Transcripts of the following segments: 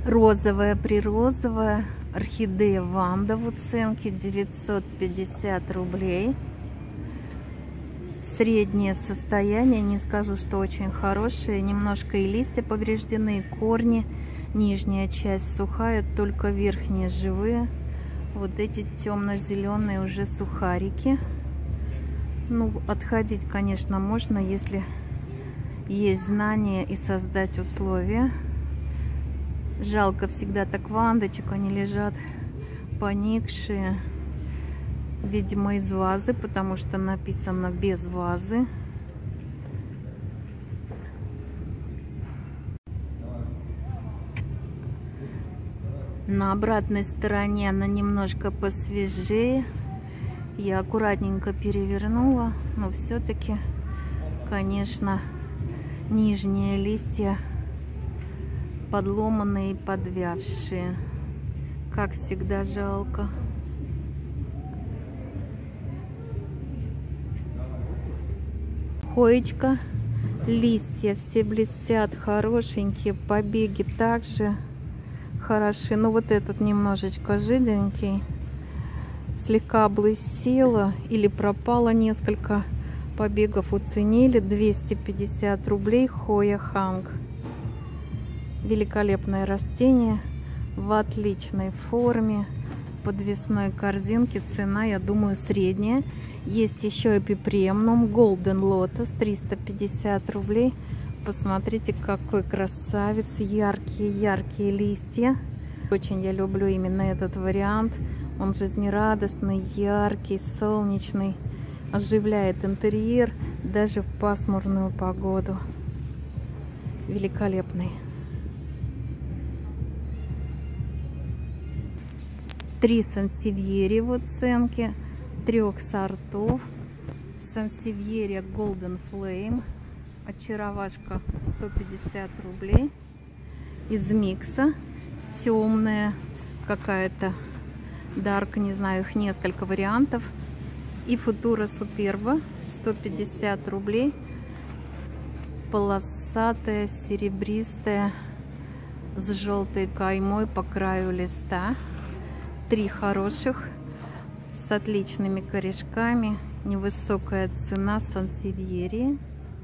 Розовая, прирозовая орхидея Ванда в уценке 950 рублей. Среднее состояние, не скажу, что очень хорошее. Немножко и листья повреждены, и корни. Нижняя часть сухая, только верхние живые. Вот эти темно-зеленые уже сухарики. Ну, отходить, конечно, можно, если есть знания и создать условия. Жалко всегда так вандочек, они лежат поникшие. Видимо, из вазы, потому что написано без вазы. На обратной стороне она немножко посвежее. Я аккуратненько перевернула, но все-таки, конечно, нижние листья подломанные и подвявшие. Как всегда, жалко. Хоечка, листья все блестят, хорошенькие, побеги также хороши. Ну вот этот немножечко жиденький, слегка облысела или пропало несколько побегов, уценили 250 рублей. Хоя Ханг. Великолепное растение в отличной форме, подвесной корзинке. Цена, я думаю, средняя. Есть еще эпипремнум Golden Lotus 350 рублей. Посмотрите, какой красавец, яркие листья. Очень я люблю именно этот вариант. Он жизнерадостный, яркий, солнечный, оживляет интерьер даже в пасмурную погоду. Великолепный. 3 сансевьери в уценке 3 сортов. Сансевьерия Golden Flame, очаровашка 150 рублей. Из микса темная какая-то, дарк, не знаю, их несколько вариантов. И Футура Суперба 150 рублей. Полосатая, серебристая, с желтой каймой по краю листа. 3 хороших, с отличными корешками. Невысокая цена сансевьерии.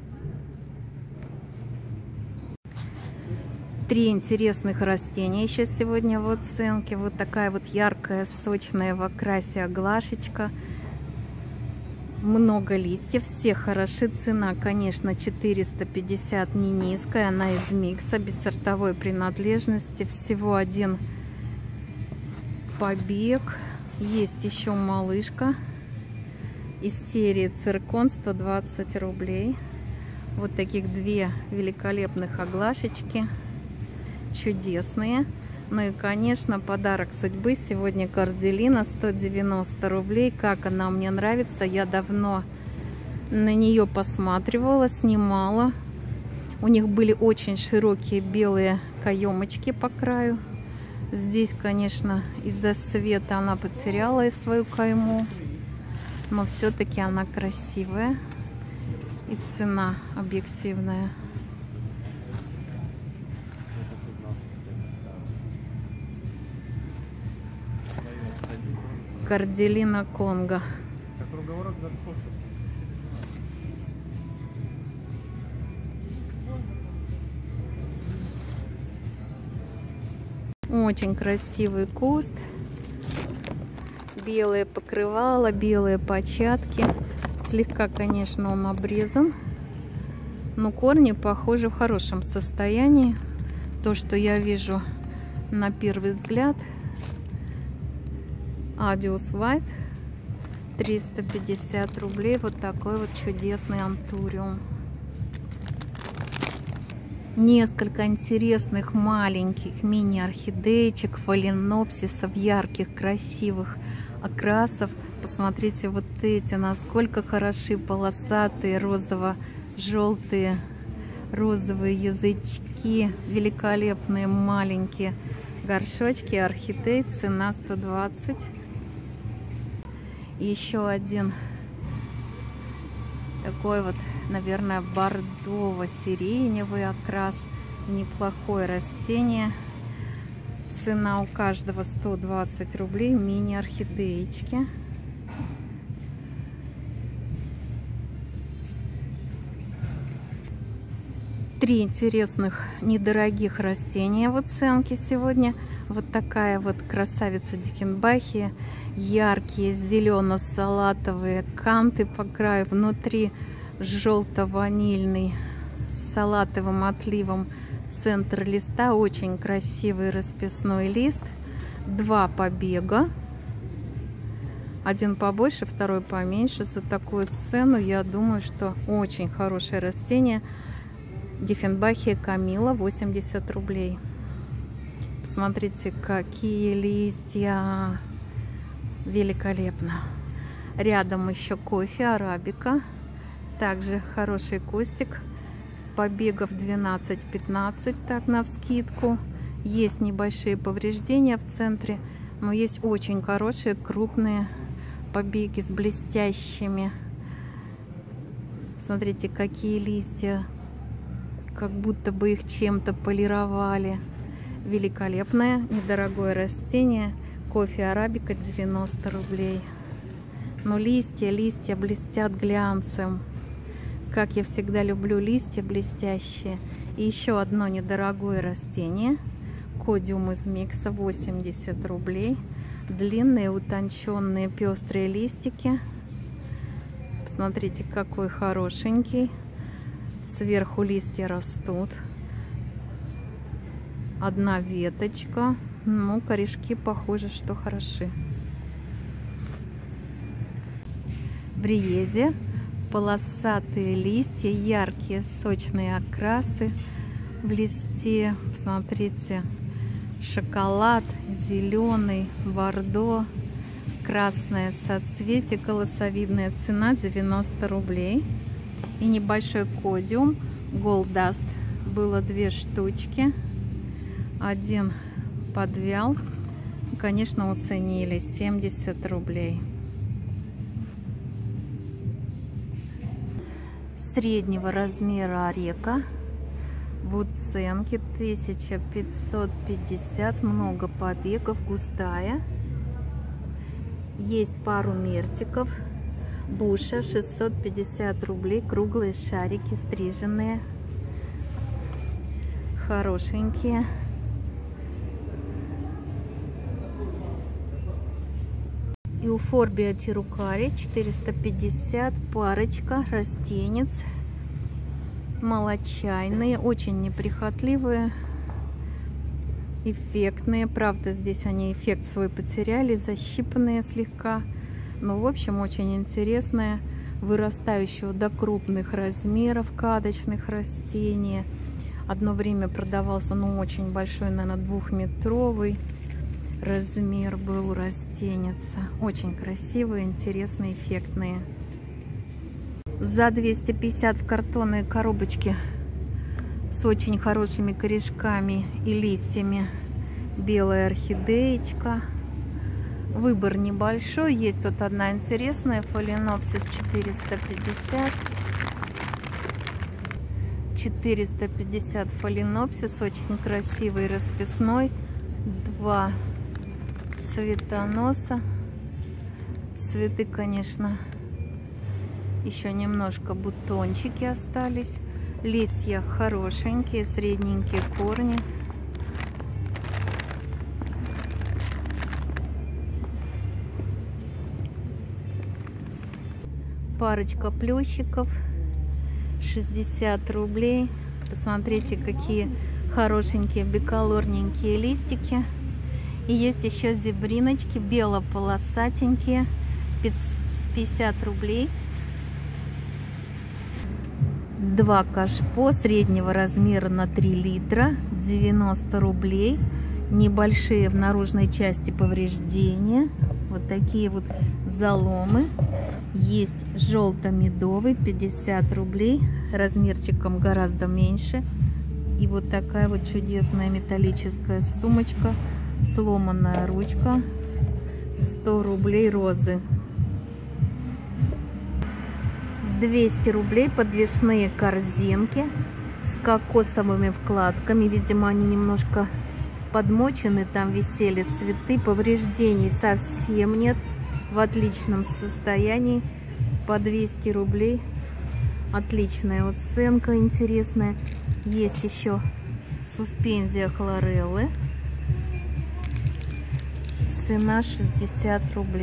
3 интересных растения еще сегодня в оценке. Вот такая вот яркая, сочная в окрасе аглашечка. Много листьев, все хороши. Цена, конечно, 450, не низкая. Она из микса, без сортовой принадлежности. Всего 1 побег. Есть еще малышка из серии Циркон, 120 рублей. Вот таких 2 великолепных аглашечки, чудесные. Ну и, конечно, подарок судьбы сегодня Корделина, 190 рублей. Как она мне нравится, я давно на нее посматривала, снимала. У них были очень широкие белые каемочки по краю. Здесь, конечно, из-за света она потеряла свою кайму, но все-таки она красивая и цена объективная. Корделина Конго. Очень красивый куст. Белое покрывало, белые початки. Слегка, конечно, он обрезан, но корни, похоже, в хорошем состоянии. То, что я вижу на первый взгляд. Adios White 350 рублей. Вот такой вот чудесный антуриум. Несколько интересных маленьких мини-орхидеечек, фаленопсисов, ярких, красивых окрасов. Посмотрите вот эти, насколько хороши, полосатые, розово-желтые, розовые язычки, великолепные маленькие горшочки. Орхидей, цена 120. Еще один такой вот, наверное, бордово-сиреневый окрас. Неплохое растение. Цена у каждого 120 рублей. Мини-орхидеечки. Три интересных недорогих растения в оценке сегодня. Вот такая вот красавица Диффенбахия. Яркие зелено-салатовые канты по краю. Внутри желто-ванильный с салатовым отливом центр листа. Очень красивый расписной лист. Два побега. Один побольше, второй поменьше. За такую цену, я думаю, что очень хорошее растение. Диффенбахия Камила, 80 рублей. Посмотрите, какие листья. Великолепно. Рядом еще кофе арабика. Также хороший кустик. Побегов 12-15, так навскидку. Есть небольшие повреждения в центре, но есть очень хорошие крупные побеги с блестящими. Смотрите, какие листья. Как будто бы их чем-то полировали. Великолепное, недорогое растение. Кофе арабика 90 рублей. Но листья блестят глянцем. Как я всегда люблю листья блестящие. И еще одно недорогое растение. Кодиум из микса, 80 рублей. Длинные, утонченные, пестрые листики. Посмотрите, какой хорошенький. Сверху листья растут. Одна веточка. Ну, корешки похоже, что хороши. Бриезе. Полосатые листья, яркие, сочные окрасы в листе. Смотрите, шоколад, зеленый, бордо, красное соцветие, колосовидная цена 90 рублей. И небольшой кодиум Gold Dust. Было 2 штучки. Один подвял. Конечно, уценили 70 рублей. Среднего размера орека в уценке 1550, много побегов, густая. Есть пару мертиков. Буша 650 рублей, круглые шарики, стриженные, хорошенькие. Эуфорбия тирукари 450, парочка, растенец, молочайные, очень неприхотливые, эффектные. Правда, здесь они эффект свой потеряли, защипанные слегка. Но, в общем, очень интересные, вырастающего до крупных размеров кадочных растений. Одно время продавался, ну, очень большой, наверное, 2-метровый. Размер был у растеница. Очень красивые, интересные, эффектные. За 250 в картонной коробочке с очень хорошими корешками и листьями. Белая орхидеечка. Выбор небольшой. Есть вот одна интересная. Фаленопсис 450. 450 фаленопсис. Очень красивый, расписной. 2 цветоноса. Цветы, конечно, еще немножко бутончики остались. Листья хорошенькие, средненькие корни. Парочка плющиков 60 рублей. Посмотрите, какие хорошенькие биколорненькие листики. И есть еще зебриночки белополосатенькие, 50 рублей. 2 кашпо среднего размера на 3 литра, 90 рублей. Небольшие в наружной части повреждения. Вот такие вот заломы. Есть желто-медовый, 50 рублей, размерчиком гораздо меньше. И вот такая вот чудесная металлическая сумочка. Сломанная ручка, 100 рублей розы. 200 рублей подвесные корзинки с кокосовыми вкладками. Видимо, они немножко подмочены, там висели цветы, повреждений совсем нет, в отличном состоянии, по 200 рублей, отличная уценка, интересная. Есть еще суспензия хлореллы, цена 60 рублей.